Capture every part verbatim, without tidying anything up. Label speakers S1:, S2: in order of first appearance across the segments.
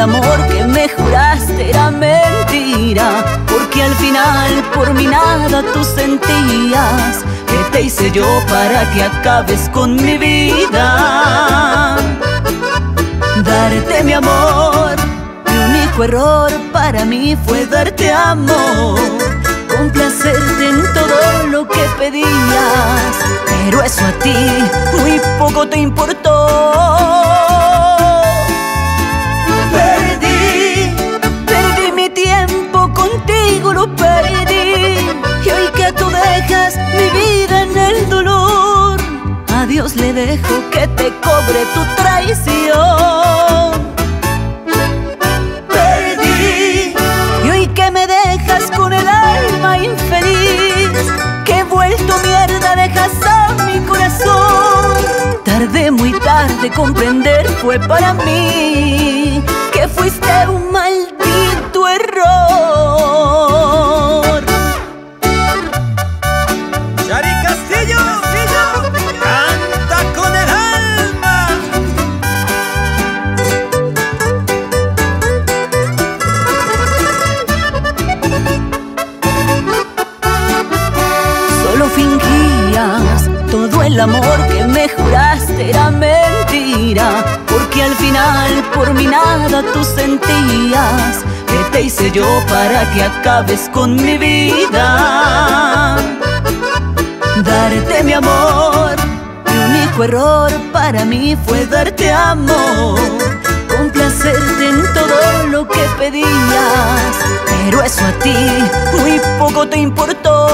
S1: amor que me juraste era mentira, porque al final por mí nada tú sentías. ¿Qué te hice yo para que acabes con mi vida? Darte mi amor, mi único error para mí fue darte amor, complacerte en todo lo que pedías, pero eso a ti muy poco te importó. Perdí, perdí mi tiempo contigo, lo perdí, y hoy que tú dejas mi vida en el dolor, a Dios le dejo que te cobre tu traición. Perdí, y hoy que me dejas con el alma infeliz, que he vuelto mierda dejas a mi corazón. Tardé muy tarde comprender, fue para mí que fuiste un maldito error.
S2: Shari Castillo, canta con el alma.
S1: Solo fingías, todo el amor que me juraste era mentira, porque al final por mí nada tú sentías. ¿Qué te hice yo para que acabes con mi vida? Darte mi amor, mi único error para mí fue darte amor, complacerte en todo lo que pedías, pero eso a ti muy poco te importó.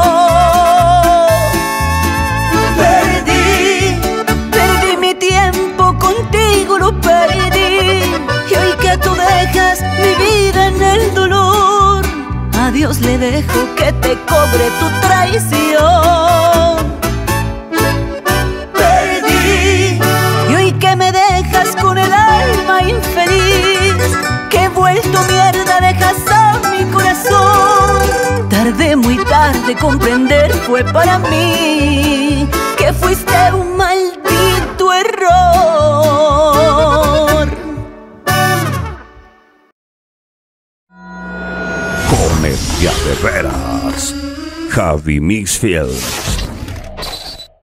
S1: Perdí, perdí mi tiempo contigo, lo perdí, y hoy que tú dejas mi vida en el dolor, a Dios le dejo que te cobre tu traición. Perdí, y hoy que me dejas con el alma infeliz, que he vuelto mierda dejas a mi corazón. Tardé muy tarde comprender, fue para mí que fuiste un maldito error.
S3: Comedia de veras, Javi Mixfield.